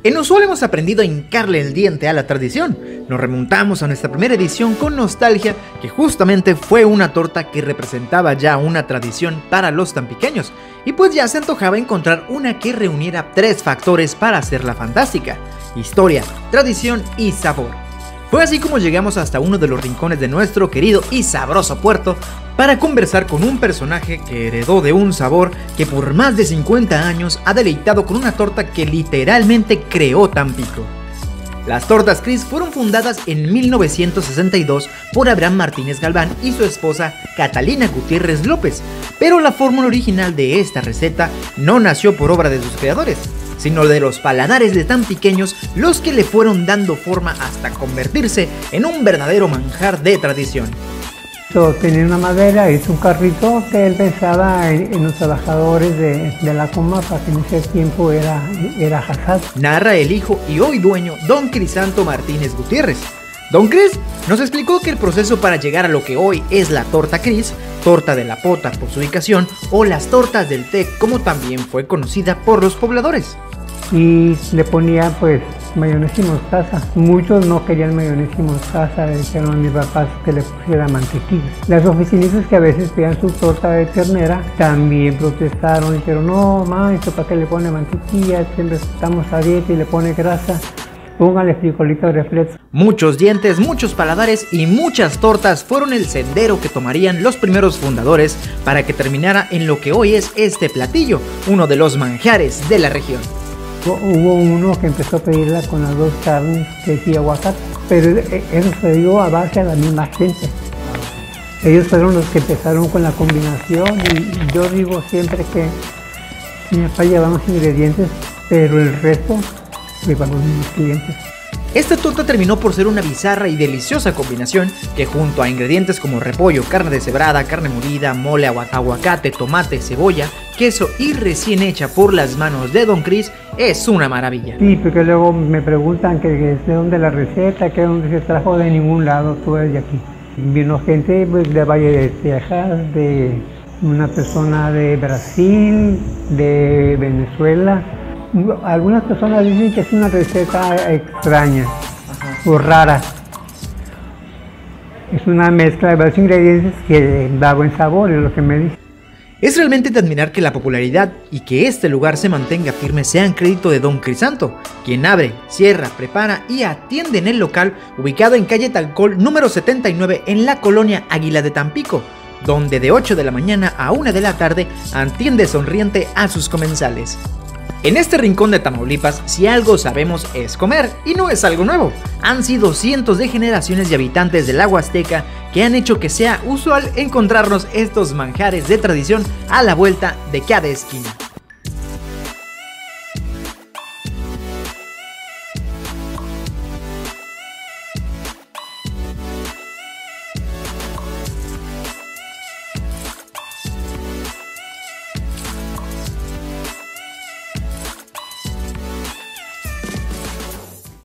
En Usual hemos aprendido a hincarle el diente a la tradición. Nos remontamos a nuestra primera edición con nostalgia, que justamente fue una torta que representaba ya una tradición para los tampiqueños, y pues ya se antojaba encontrar una que reuniera tres factores para hacerla fantástica: historia, tradición y sabor. Fue así como llegamos hasta uno de los rincones de nuestro querido y sabroso puerto para conversar con un personaje que heredó de un sabor que por más de 50 años ha deleitado con una torta que literalmente creó Tampico. Las Tortas Cris fueron fundadas en 1962 por Abraham Martínez Galván y su esposa Catalina Gutiérrez López, pero la fórmula original de esta receta no nació por obra de sus creadores, sino de los paladares de tampiqueños, los que le fueron dando forma hasta convertirse en un verdadero manjar de tradición. Tenía una madera, hizo un carrito que él pensaba en los trabajadores de la Comapa, que en ese tiempo era Hazad. Narra el hijo y hoy dueño, don Crisanto Martínez Gutiérrez. Don Cris nos explicó que el proceso para llegar a lo que hoy es la torta Cris, torta de la pota por su ubicación, o las tortas del Tec, como también fue conocida por los pobladores. Y le ponía pues mayonesa y mostaza. Muchos no querían mayonesa y mostaza, le dijeron a mis papás que le pusiera mantequilla. Las oficinistas que a veces pedían su torta de ternera también protestaron, dijeron: no, maestro, ¿para qué le pone mantequilla? Siempre estamos a dieta y le pone grasa. Póngale frijolito reflex. Muchos dientes, muchos paladares y muchas tortas fueron el sendero que tomarían los primeros fundadores para que terminara en lo que hoy es este platillo, uno de los manjares de la región. Hubo uno que empezó a pedirla con las dos carnes, que sí, aguacate, pero eso se dio a base a la misma gente. Ellos fueron los que empezaron con la combinación, y yo digo siempre que mi papá llevaba los ingredientes, pero el resto iban los mismos clientes. Esta torta terminó por ser una bizarra y deliciosa combinación que, junto a ingredientes como repollo, carne deshebrada, carne molida, mole, aguacate, tomate, cebolla, queso y recién hecha por las manos de Don Cris, es una maravilla. Sí, porque luego me preguntan que de dónde la receta, que dónde se trajo. De ningún lado, todo es de aquí. Vino gente pues, de Valle de Texas, de una persona de Brasil, de Venezuela. Algunas personas dicen que es una receta extraña o rara. Es una mezcla de varios ingredientes que da buen sabor, es lo que me dicen. Es realmente de admirar que la popularidad y que este lugar se mantenga firme sean crédito de Don Crisanto, quien abre, cierra, prepara y atiende en el local ubicado en calle Talcol número 79 en la colonia Águila de Tampico, donde de 8 de la mañana a 1 de la tarde atiende sonriente a sus comensales. En este rincón de Tamaulipas, si algo sabemos es comer, y no es algo nuevo. Han sido cientos de generaciones de habitantes del agua azteca que han hecho que sea usual encontrarnos estos manjares de tradición a la vuelta de cada esquina.